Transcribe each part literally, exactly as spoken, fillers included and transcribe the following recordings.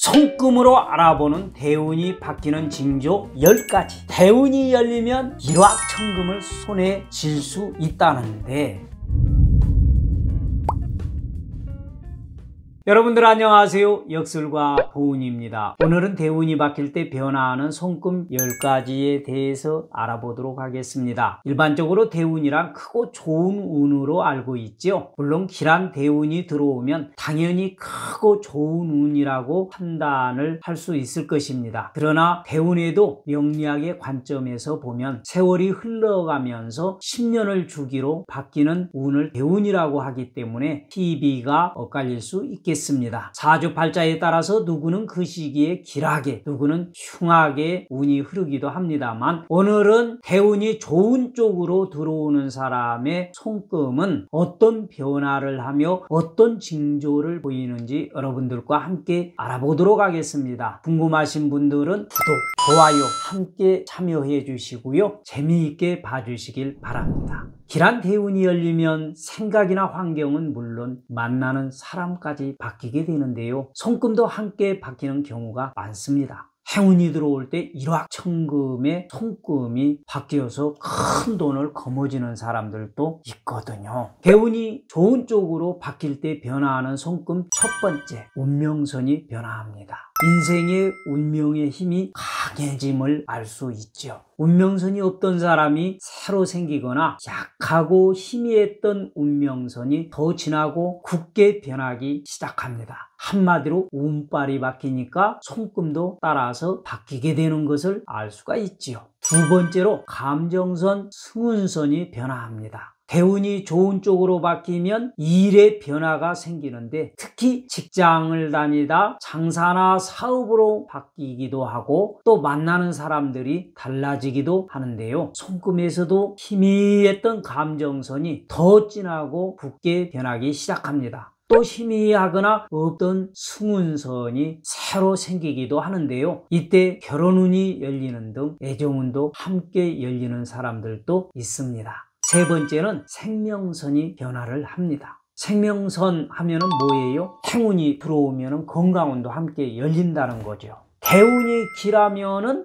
손금으로 알아보는 대운이 바뀌는 징조 열 가지. 대운이 열리면 일확천금을 손에 쥘 수 있다는데, 여러분들 안녕하세요. 역술가 보은입니다. 오늘은 대운이 바뀔 때 변화하는 손금 열 가지에 대해서 알아보도록 하겠습니다. 일반적으로 대운이란 크고 좋은 운으로 알고 있죠. 물론 길한 대운이 들어오면 당연히 크고 좋은 운이라고 판단을 할 수 있을 것입니다. 그러나 대운에도 명리학의 관점에서 보면 세월이 흘러가면서 십 년을 주기로 바뀌는 운을 대운이라고 하기 때문에 시비가 엇갈릴 수 있겠습니다. 사주팔자에 따라서 누구는 그 시기에 길하게, 누구는 흉하게 운이 흐르기도 합니다만, 오늘은 대운이 좋은 쪽으로 들어오는 사람의 손금은 어떤 변화를 하며 어떤 징조를 보이는지 여러분들과 함께 알아보도록 하겠습니다. 궁금하신 분들은 구독, 좋아요 함께 참여해 주시고요. 재미있게 봐주시길 바랍니다. 길한 대운이 열리면 생각이나 환경은 물론 만나는 사람까지 바뀌게 되는데요. 손금도 함께 바뀌는 경우가 많습니다. 행운이 들어올 때 일확천금의 손금이 바뀌어서 큰 돈을 거머쥐는 사람들도 있거든요. 대운이 좋은 쪽으로 바뀔 때 변화하는 손금, 첫 번째, 운명선이 변화합니다. 인생의 운명의 힘이 강해짐을 알 수 있죠. 운명선이 없던 사람이 새로 생기거나 약하고 희미했던 운명선이 더 진하고 굳게 변하기 시작합니다. 한마디로 운빨이 바뀌니까 손금도 따라서 바뀌게 되는 것을 알 수가 있지요. 두 번째로 감정선, 승운선이 변화합니다. 대운이 좋은 쪽으로 바뀌면 일의 변화가 생기는데, 특히 직장을 다니다 장사나 사업으로 바뀌기도 하고 또 만나는 사람들이 달라지기도 하는데요. 손금에서도 희미했던 감정선이 더 진하고 굳게 변하기 시작합니다. 또 희미하거나 없던 승운선이 새로 생기기도 하는데요. 이때 결혼운이 열리는 등 애정운도 함께 열리는 사람들도 있습니다. 세 번째는 생명선이 변화를 합니다. 생명선 하면은 뭐예요? 행운이 들어오면은 건강운도 함께 열린다는 거죠. 대운이 길하면은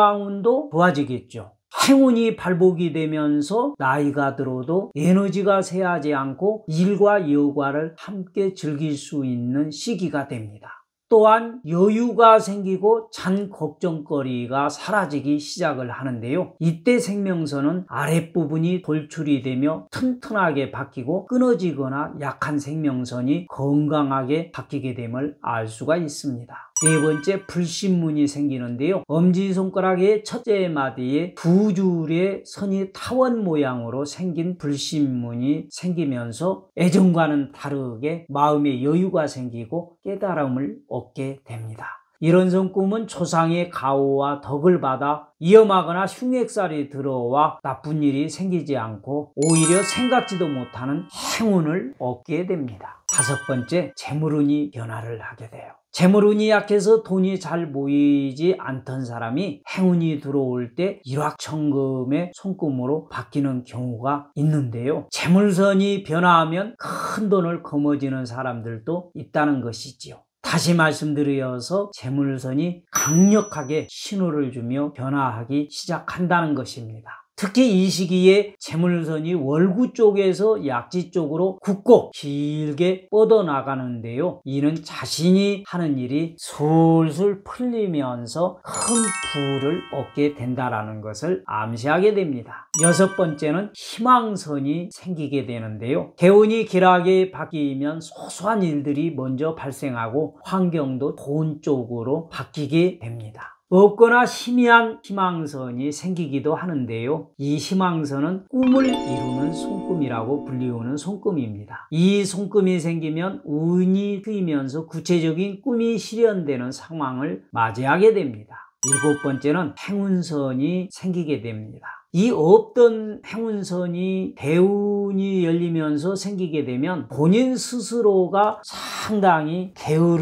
건강운도 좋아지겠죠. 행운이 발복이 되면서 나이가 들어도 에너지가 쇠하지 않고 일과 여가를 함께 즐길 수 있는 시기가 됩니다. 또한 여유가 생기고 잔 걱정거리가 사라지기 시작을 하는데요. 이때 생명선은 아랫부분이 돌출이 되며 튼튼하게 바뀌고, 끊어지거나 약한 생명선이 건강하게 바뀌게 됨을 알 수가 있습니다. 네 번째, 불신문이 생기는데요. 엄지손가락의 첫째 마디에 두 줄의 선이 타원 모양으로 생긴 불신문이 생기면서 애정과는 다르게 마음의 여유가 생기고 깨달음을 얻게 됩니다. 이런 손금은 조상의 가호와 덕을 받아 위험하거나 흉액살이 들어와 나쁜 일이 생기지 않고 오히려 생각지도 못하는 행운을 얻게 됩니다. 다섯 번째, 재물운이 변화를 하게 돼요. 재물운이 약해서 돈이 잘 모이지 않던 사람이 행운이 들어올 때 일확천금의 손금으로 바뀌는 경우가 있는데요. 재물선이 변화하면 큰 돈을 거머쥐는 사람들도 있다는 것이지요. 다시 말씀드려서 재물선이 강력하게 신호를 주며 변화하기 시작한다는 것입니다. 특히 이 시기에 재물선이 월구 쪽에서 약지 쪽으로 굳고 길게 뻗어나가는데요. 이는 자신이 하는 일이 술술 풀리면서 큰 부를 얻게 된다는 것을 암시하게 됩니다. 여섯 번째는 희망선이 생기게 되는데요. 대운이 길하게 바뀌면 소소한 일들이 먼저 발생하고 환경도 좋은 쪽으로 바뀌게 됩니다. 없거나 희미한 희망선이 생기기도 하는데요. 이 희망선은 꿈을 이루는 손금이라고 불리우는 손금입니다. 이 손금이 생기면 운이 트이면서 구체적인 꿈이 실현되는 상황을 맞이하게 됩니다. 일곱 번째는 행운선이 생기게 됩니다. 이 없던 행운선이 대운이 열리면서 생기게 되면 본인 스스로가 상당히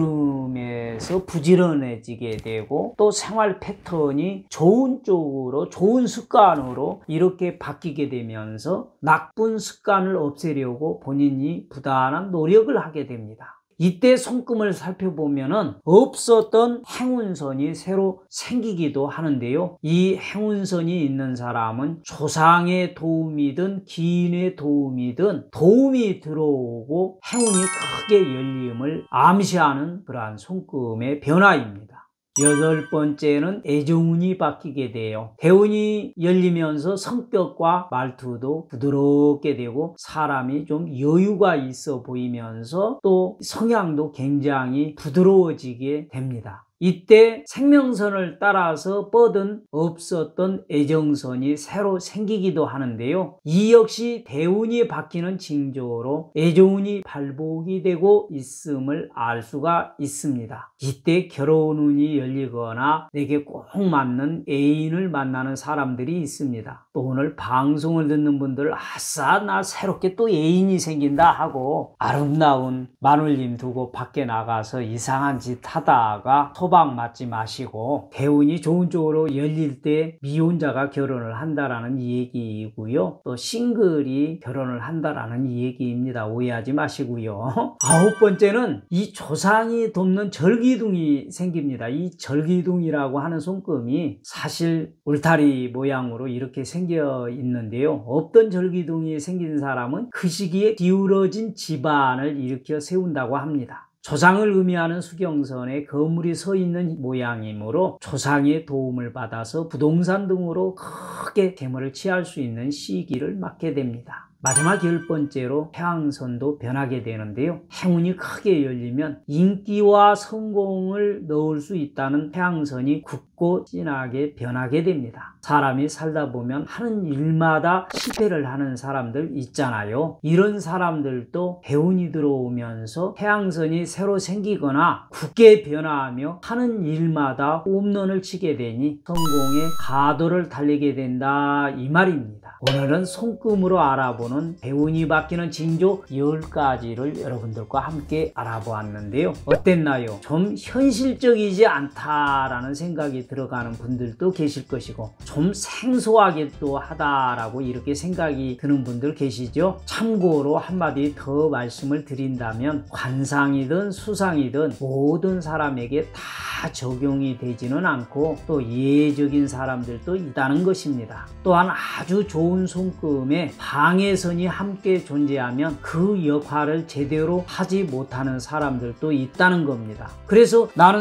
게으름에서 부지런해지게 되고, 또 생활 패턴이 좋은 쪽으로, 좋은 습관으로 이렇게 바뀌게 되면서 나쁜 습관을 없애려고 본인이 부단한 노력을 하게 됩니다. 이때 손금을 살펴보면은 없었던 행운선이 새로 생기기도 하는데요. 이 행운선이 있는 사람은 조상의 도움이든 기인의 도움이든 도움이 들어오고 행운이 크게 열림을 암시하는 그러한 손금의 변화입니다. 여덟 번째는 애정운이 바뀌게 돼요. 대운이 열리면서 성격과 말투도 부드럽게 되고 사람이 좀 여유가 있어 보이면서 또 성향도 굉장히 부드러워지게 됩니다. 이때 생명선을 따라서 뻗은 없었던 애정선이 새로 생기기도 하는데요. 이 역시 대운이 바뀌는 징조로 애정운이 발복이 되고 있음을 알 수가 있습니다. 이때 결혼운이 열리거나 내게 꼭 맞는 애인을 만나는 사람들이 있습니다. 또 오늘 방송을 듣는 분들 아싸 나 새롭게 또 애인이 생긴다 하고 아름다운 마눌님 두고 밖에 나가서 이상한 짓 하다가 소방 맞지 마시고 대운이 좋은 쪽으로 열릴 때 미혼자가 결혼을 한다라는 얘기이고요. 또 싱글이 결혼을 한다라는 얘기입니다. 오해하지 마시고요. 아홉 번째는 이 조상이 돕는 절기둥이 생깁니다. 이 절기둥이라고 하는 손금이 사실 울타리 모양으로 이렇게 생겨 있는데요. 없던 절기둥이 생긴 사람은 그 시기에 기울어진 집안을 일으켜 세운다고 합니다. 조상을 의미하는 수경선에 거물이 서 있는 모양이므로 조상의 도움을 받아서 부동산 등으로 크게 재물을 취할 수 있는 시기를 맞게 됩니다. 마지막 열 번째로 태양선도 변하게 되는데요. 행운이 크게 열리면 인기와 성공을 넣을 수 있다는 태양선이 굳고 진하게 변하게 됩니다. 사람이 살다 보면 하는 일마다 실패를 하는 사람들 있잖아요. 이런 사람들도 대운이 들어오면서 태양선이 새로 생기거나 굳게 변화하며 하는 일마다 홈런을 치게 되니 성공의 가도를 달리게 된다 이 말입니다. 오늘은 손금으로 알아보는 대운이 바뀌는 징조 열 가지를 여러분들과 함께 알아보았는데요. 어땠나요? 좀 현실적이지 않다라는 생각이 들어가는 분들도 계실 것이고 좀 생소하게 또 하다라고 이렇게 생각이 드는 분들 계시죠? 참고로 한마디 더 말씀을 드린다면 관상이든 수상이든 모든 사람에게 다 적용이 되지는 않고 또 예적인 사람들도 있다는 것입니다. 또한 아주 좋은 손금에 방해선이 함께 존재하면 그 역할을 제대로 하지 못하는 사람들도 있다는 겁니다. 그래서 나는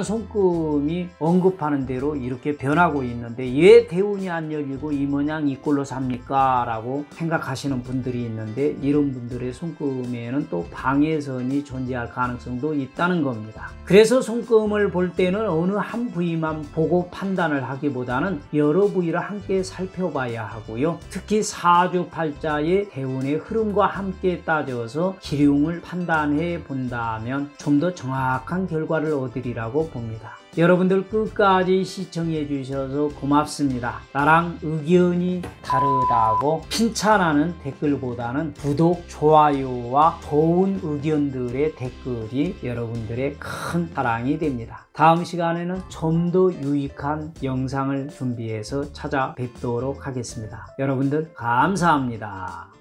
손금이 언급하는 대로 이렇게 변하고 있는데 왜 대운이 안 열리고 이 모양 이 꼴로 삽니까? 라고 생각하시는 분들이 있는데 이런 분들의 손금에는 또 방해선이 존재할 가능성도 있다는 겁니다. 그래서 손금을 볼 때는 어느 한 부위만 보고 판단을 하기보다는 여러 부위를 함께 살펴봐야 하고요. 특히 사주팔자의 대운의 흐름과 함께 따져서 기륭을 판단해 본다면 좀 더 정확한 결과를 얻으리라고 봅니다. 여러분들 끝까지 시청해 주셔서 고맙습니다. 나랑 의견이 다르다고 핀찬하는 댓글보다는 구독, 좋아요와 좋은 의견들의 댓글이 여러분들의 큰 사랑이 됩니다. 다음 시간에는 좀 더 유익한 영상을 준비해서 찾아뵙도록 하겠습니다. 여러분들 감사합니다.